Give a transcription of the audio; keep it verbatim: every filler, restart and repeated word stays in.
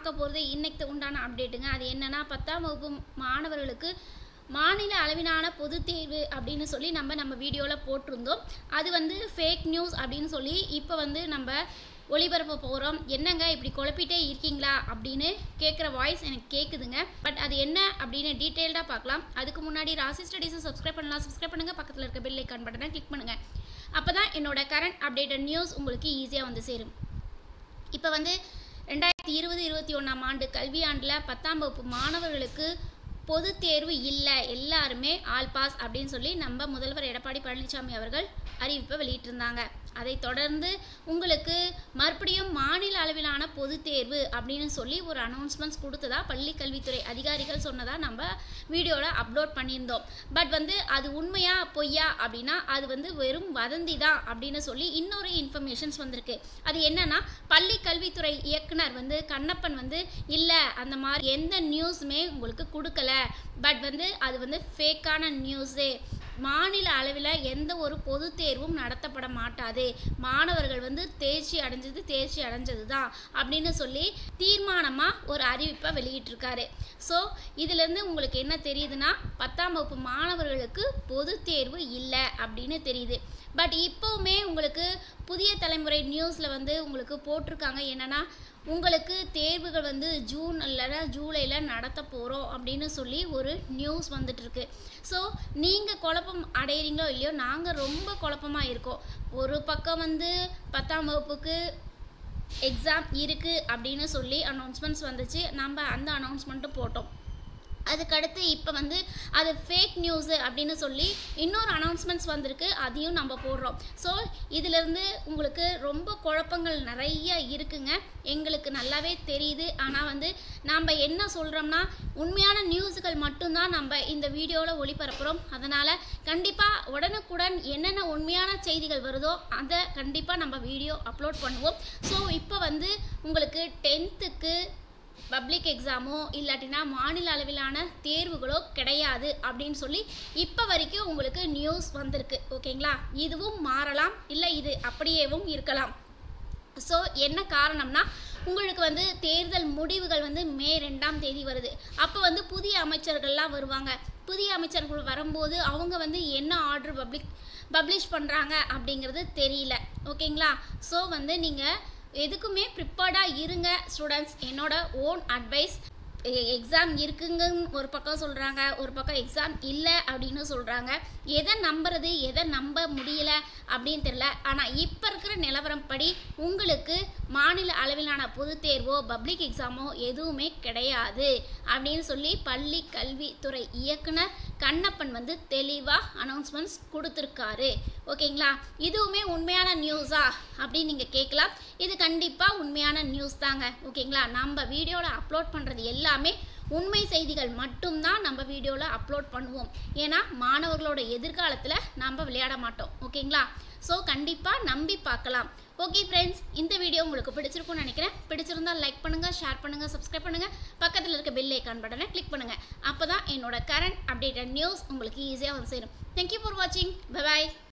பார்க்க போகிறது இன்னைக்கு உண்டான அப்டேட்டுங்க. அது என்னென்னா பத்தாம் வகுப்பு மாணவர்களுக்கு மாநில அளவிலான பொதுத் தேர்வு அப்படின்னு சொல்லி நம்ம நம்ம வீடியோவில் போட்டிருந்தோம். அது வந்து ஃபேக் நியூஸ் அப்படின்னு சொல்லி இப்போ வந்து நம்ம ஒளிபரப்ப போகிறோம். என்னங்க இப்படி குழப்பிட்டே இருக்கீங்களா அப்படின்னு கேட்குற வாய்ஸ் எனக்கு கேட்குதுங்க. பட் அது என்ன அப்படின்னு டீட்டெயில்டாக பார்க்கலாம். அதுக்கு முன்னாடி ராசி ஸ்டடீஸை சப்ஸ்கிரைப் பண்ணலாம். சப்ஸ்கிரைப் பண்ணுங்கள். பக்கத்தில் இருக்க பெல் ஐக்கான் பட்டனை கிளிக் பண்ணுங்கள். அப்போ தான் என்னோட கரண்ட் அப்டேட்டட் நியூஸ் உங்களுக்கு ஈஸியாக வந்து சேரும். இப்போ வந்து ரெண்டாயிரத்தி இருபது இருபத்தி ஒன்றாம் ஆண்டு கல்வியாண்டில் பத்தாம் வகுப்பு மாணவர்களுக்கு பொது தேர்வு இல்லை, எல்லாருமே ஆல் பாஸ் அப்படின்னு சொல்லி நம்ம முதல்வர் எடப்பாடி பழனிசாமி அவர்கள் அறிவிப்பை வெளியிட்டிருந்தாங்க. அதை தொடர்ந்து உங்களுக்கு மறுபடியும் மாநில அளவிலான பொது தேர்வு அப்படின்னு சொல்லி ஒரு அனௌன்ஸ்மெண்ட்ஸ் கொடுத்ததா பள்ளி கல்வித்துறை அதிகாரிகள் சொன்னதா நம்ம வீடியோவில் அப்லோட் பண்ணியிருந்தோம். பட் வந்து அது உண்மையா பொய்யா அப்படின்னா அது வந்து வெறும் வதந்தி தான் அப்படின்னு சொல்லி இன்னொரு இன்ஃபர்மேஷன்ஸ் வந்திருக்கு. அது என்னன்னா பள்ளி கல்வித்துறை இயக்குனர் வந்து கண்ணப்பன் வந்து இல்லை, அந்த மாதிரி எந்த நியூஸுமே உங்களுக்கு கொடுக்கல, பட் வந்து அது வந்து ஃபேக்கான நியூஸு, மாநில அளவில் எந்த ஒரு பொது தேர்வும் நடத்தப்பட மாட்டாது, மாணவர்கள் வந்து தேர்ச்சி அடைஞ்சது தேர்ச்சி அடைஞ்சது தான் அப்படின்னு சொல்லி தீர்மானமாக ஒரு அறிவிப்பை வெளியிட்டிருக்காரு. ஸோ இதுலேருந்து உங்களுக்கு என்ன தெரியுதுன்னா பத்தாம் வகுப்பு மாணவர்களுக்கு பொது தேர்வு இல்லை அப்படின்னு தெரியுது. பட் இப்போவுமே உங்களுக்கு புதிய தலைமுறை நியூஸில் வந்து உங்களுக்கு போட்டிருக்காங்க என்னென்னா உங்களுக்கு தேர்வுகள் வந்து ஜூன் இல்லைனா ஜூலையில் நடத்த போகிறோம் அப்படின்னு சொல்லி ஒரு நியூஸ் வந்துட்டுருக்கு. ஸோ நீங்கள் குழப்பம் அடையிறீங்களோ இல்லையோ, நாங்கள் ரொம்ப குழப்பமாக இருக்கோம். ஒரு பக்கம் வந்து பத்தாம் வகுப்புக்கு எக்ஸாம் இருக்குது அப்படின்னு சொல்லி அனௌன்ஸ்மெண்ட்ஸ் வந்துச்சு, நம்ம அந்த அனௌன்ஸ்மெண்ட்டும் போட்டோம். அதுக்கடுத்து இப்போ வந்து அது ஃபேக் நியூஸு அப்படின்னு சொல்லி இன்னொரு அனௌன்ஸ்மெண்ட்ஸ் வந்திருக்கு, அதையும் நம்ம போடுறோம். ஸோ இதிலேருந்து உங்களுக்கு ரொம்ப குழப்பங்கள் நிறைய இருக்குங்க, எங்களுக்கு நல்லாவே தெரியுது. ஆனால் வந்து நாம் என்ன சொல்கிறோம்னா உண்மையான நியூஸுகள் மட்டும்தான் நம்ம இந்த வீடியோவில் ஒளிபரப்புகிறோம். அதனால் கண்டிப்பாக உடனுக்குடன் என்னென்ன உண்மையான செய்திகள் வருதோ அதை கண்டிப்பாக நம்ம வீடியோ அப்லோட் பண்ணுவோம். ஸோ இப்போ வந்து உங்களுக்கு டென்த்துக்கு பப்ளிக் எக்ஸாமோ இல்லாட்டினா மாநில அளவிலான தேர்வுகளோ கிடையாது அப்படின்னு சொல்லி இப்போ வரைக்கும் உங்களுக்கு நியூஸ் வந்திருக்கு. ஓகேங்களா, இதுவும் மாறலாம், இல்லை இது அப்படியேவும் இருக்கலாம். ஸோ என்ன காரணம்னா உங்களுக்கு வந்து தேர்தல் முடிவுகள் வந்து மே ரெண்டாம் தேதி வருது. அப்போ வந்து புதிய அமைச்சர்கள்லாம் வருவாங்க. புதிய அமைச்சர்கள் வரும்போது அவங்க வந்து என்ன ஆர்டர் பப்ளிக் பப்ளிஷ் பண்ணுறாங்க அப்படிங்கிறது தெரியல. ஓகேங்களா, ஸோ வந்து நீங்கள் எதுக்குமே ப்ரிப்பேர்டாக இருங்க ஸ்டூடெண்ட்ஸ். என்னோட ஓன் அட்வைஸ், எக்ஸாம் இருக்குங்க ஒரு பக்கம் சொல்கிறாங்க, ஒரு பக்கம் எக்ஸாம் இல்லை அப்படின்னு சொல்கிறாங்க. எதை நம்புறது எதை நம்ப முடியல அப்படின்னு தெரியல. ஆனால் இப்போ இருக்கிற நிலவரம் படி உங்களுக்கு மாநில அளவிலான பொது தேர்வோ பப்ளிக் எக்ஸாமோ எதுவுமே கிடையாது அப்படின்னு சொல்லி பள்ளி கல்வித்துறை இயக்குனர் கண்ணப்பன் வந்து தெளிவாக அனௌன்ஸ்மெண்ட்ஸ் கொடுத்துருக்காரு. ஓகேங்களா, இதுவுமே உண்மையான நியூஸா அப்படின்னு நீங்கள் கேட்கலாம். இது கண்டிப்பாக உண்மையான நியூஸ் தாங்க. ஓகேங்களா, நம்ம வீடியோவில் அப்லோட் பண்ணுறது எல்லாமே உண்மை செய்திகள் மட்டும்தான் நம்ம வீடியோவில் அப்லோட் பண்ணுவோம். ஏன்னா மாணவர்களோட எதிர்காலத்தில் நம்ம விளையாட மாட்டோம். ஓகேங்களா, ஸோ கண்டிப்பாக நம்பி பார்க்கலாம். ஓகே ஃப்ரெண்ட்ஸ், இந்த வீடியோ உங்களுக்கு பிடிச்சிருக்கும்னு நினைக்கிறேன். பிடிச்சிருந்தால் லைக் பண்ணுங்கள், ஷேர் பண்ணுங்கள், சப்ஸ்கிரைப் பண்ணுங்கள், பக்கத்தில் இருக்க பெல் ஐக்கான் பட்டனை கிளிக் பண்ணுங்கள். அப்போ தான் என்னோட கரண்ட் அப்டேட்டட் நியூஸ் உங்களுக்கு ஈஸியாக வந்து சேரும். தேங்க்யூ ஃபார் வாட்சிங். பை பாய்.